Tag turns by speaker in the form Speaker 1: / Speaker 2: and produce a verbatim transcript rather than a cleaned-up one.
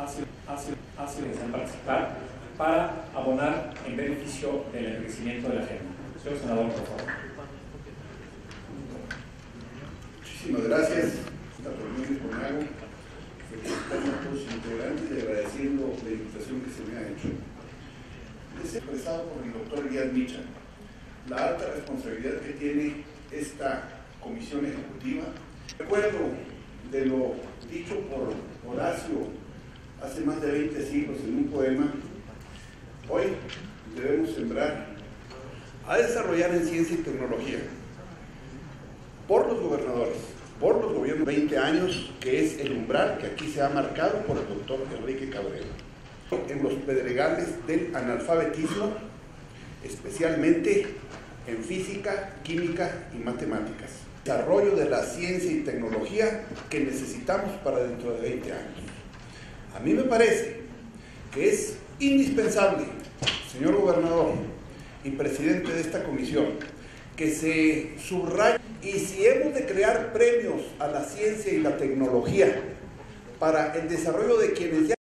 Speaker 1: ha sido, ha sido, ha sido necesario participar para abonar en beneficio del enriquecimiento de la agenda. Señor senador, por favor.
Speaker 2: Muchísimas gracias. Esta reunión de Conago, felicitando a todos sus integrantes y agradeciendo la invitación que se me ha hecho. Es expresado por el doctor Elías Micha la alta responsabilidad que tiene esta comisión ejecutiva. Recuerdo de lo dicho por Horacio hace más de veinte siglos en un poema. Hoy debemos sembrar a desarrollar en ciencia y tecnología por los gobernadores, por los gobiernos, veinte años, que es el umbral que aquí se ha marcado por el doctor Enrique Cabrera. En los pedregales del analfabetismo, especialmente en física, química y matemáticas. Desarrollo de la ciencia y tecnología que necesitamos para dentro de veinte años. A mí me parece que es indispensable, señor gobernador y presidente de esta comisión, que se subraye, y si hemos de crear premios a la ciencia y la tecnología para el desarrollo de quienes ya